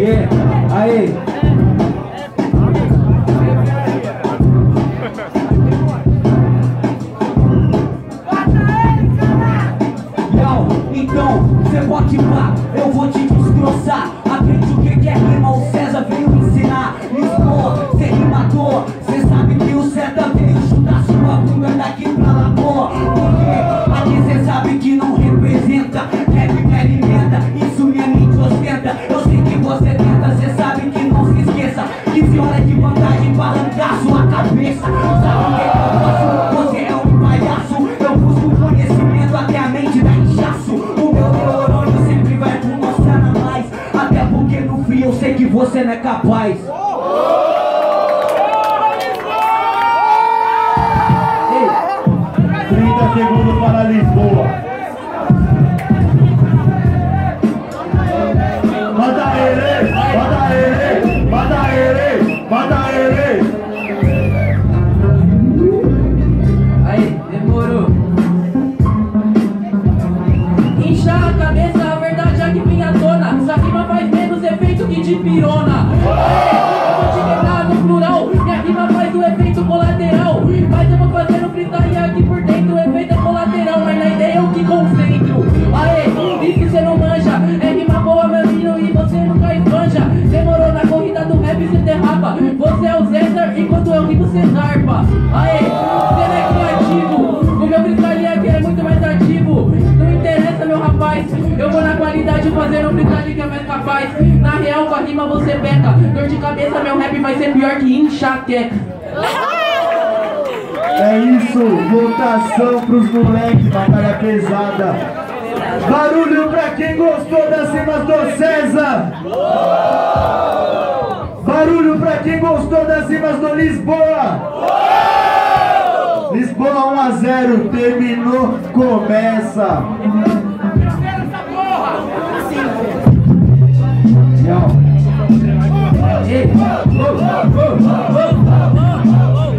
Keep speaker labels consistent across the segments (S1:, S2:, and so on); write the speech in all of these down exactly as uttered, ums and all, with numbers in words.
S1: Yeah, aí. Então, cê pode pá, eu vou te destroçar. Aprende o que é rima, o César veio ensinar. Lisboa, cê rimador, cê sabe que o César veio chutar sua bunda daqui pra Lagoa. Porque aqui cê sabe que não representa, rap me alimenta, isso minha mente ostenta. Eu sei que você tenta, cê sabe que não se esqueça. quinze horas de vantagem pra arrancar sua cabeça. Sabe o que eu faço? Você é um palhaço. Eu busco conhecimento até a mente da inchaço. O meu neurônio sempre vai te mostrar a mais. Até porque no frio eu sei que você não é capaz.
S2: trinta segundos para Lisboa. Manda ele, manda ele, manda ele, manda ele.
S3: Aí, demorou. Inchar a cabeça, a verdade é que vem à tona. Essa rima faz menos efeito que de pirona. Eu vou te quebrar no plural. Minha rima faz o efeito colateral. Mas eu vou fazer no freestyle aqui por dentro. O efeito é colateral, mas na ideia eu que concentro. Aê, isso cê não manja. É rima boa, meu menino, e você nunca esbanja. Demorou na corrida do rap, cê derrapa. Você é o César, enquanto eu rimo, cê zarpa. Aê, cê não é criativo. O meu freestyle aqui é muito mais ativo. Não interessa, meu rapaz, eu vou na qualidade fazendo um freestyle que é mais capaz. Na real, com a rima você peca. Dor de cabeça, meu rap vai ser pior que enxaqueca.
S2: É isso, votação pros moleques, batalha pesada. Barulho pra quem gostou das rimas do César. Barulho pra quem gostou das rimas do Lisboa. Lisboa um a zero, terminou, começa.
S3: Ei, oh, oh, oh, oh.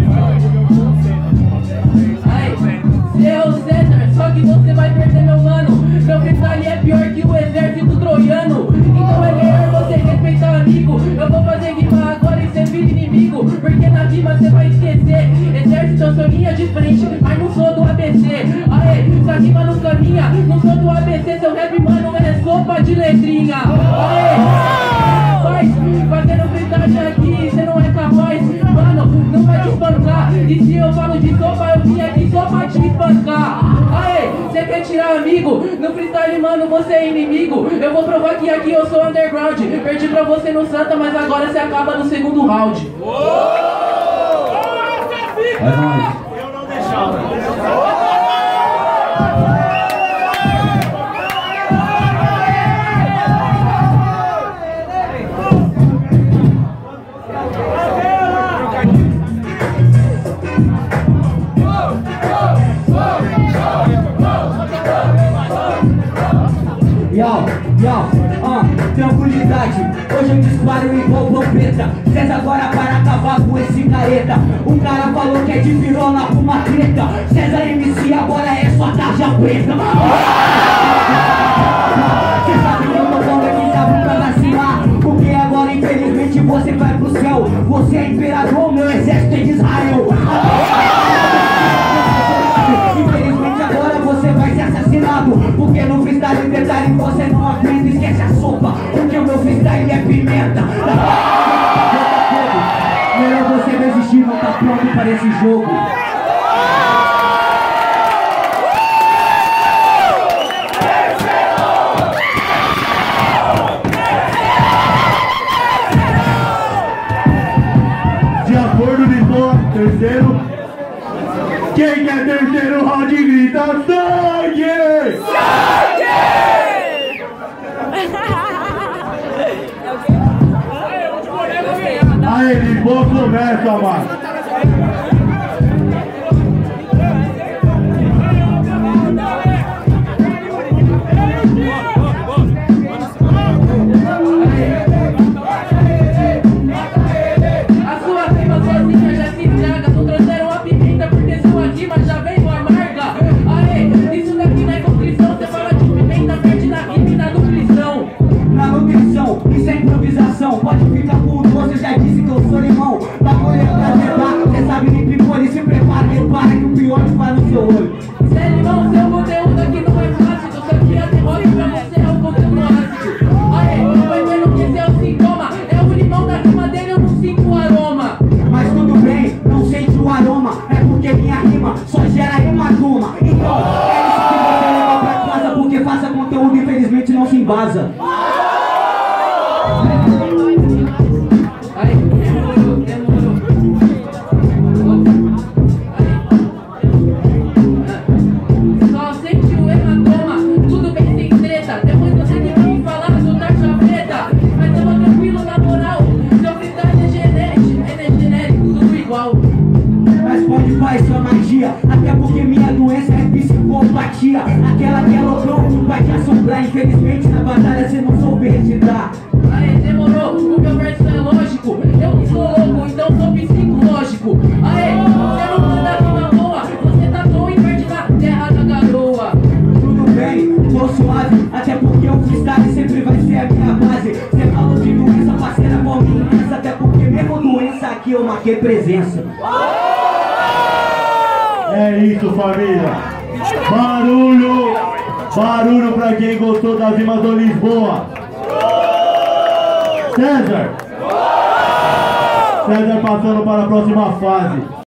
S3: Aí, cê é o César, só que você vai perder, meu mano. Meu freestyle é pior que o exército troiano. Então é melhor você respeitar o amigo. Eu vou fazer rima agora e cê vira inimigo. Porque na rima cê vai esquecer. Exército eu sou linha de frente, mas não sou do A B C. Aê, essa rima não caminha, não sou do A B C. Seu rap, mano, é sopa de letrinha. Aê, faz, fazendo freestyle aqui, cê não é capaz. Mano, não vai te espancar. E se eu falo de sopa, eu vim aqui só pra te espancar. Aê, cê quer tirar amigo? No freestyle, mano, você é inimigo. Eu vou provar que aqui eu sou underground. Perdi pra você no Santa, mas agora você acaba no segundo round.
S1: É nóis.
S2: Eu não deixava.
S1: Yo, yo, ah, tranquilidade. Hoje eu disparo igual bombeta. César agora para acabar com esse careta. Um cara falou que é de pirona com uma treta. César M C agora é sua tarja preta. Cê sabe que eu tô falando aqui, sabe pra vacilar. Porque agora infelizmente você vai pro céu. Você é imperador, meu exército é de Israel. Infelizmente agora você vai ser assassinado. Porque no freestyle detalhe você não aprende, esquece a sopa. Porque o meu freestyle é pimenta. Melhor você desistir, não tá pronto para esse jogo.
S2: De acordo, Lisboa, terceiro. Quem quer terceiro round grita sangue! Sangue! Aí, Lisboa começa, mano.
S3: A sua rima sozinha já se estraga. Não trouxeram a pimenta porque sua rima já veio amarga. Aê, isso daqui não é construção. Você fala de pimenta, perde na rima e na nutrição.
S1: Na nutrição, isso é improvisação. embasa.
S3: Aí, demorou, demorou. Aí. Só sente o hematoma, tudo bem sem treta. Depois você tem que me falar do tarja preta. Mas eu vou tranquilo na moral. Seu freestyle é genérico, é genérico, tudo igual.
S1: Mas pode faz sua magia, até porque minha doença é psicopatia. Aquela que é loucão vai te assombrar. Infelizmente na batalha você não soube recitar.
S3: Aê, demorou, o meu verso é lógico. Eu não sou louco, então sou psicológico. Aê, você não manda rima boa, você tá tão e perde na terra da garoa.
S1: Tudo bem, tô suave, até porque o freestyle sempre vai ser a minha base. Cê fala de doença, parceira, com minha imensa. Até porque mesmo doença aqui eu marquei presença.
S2: É isso, família. Barulho, barulho pra quem gostou das rimas do Lisboa. César, César passando para a próxima fase.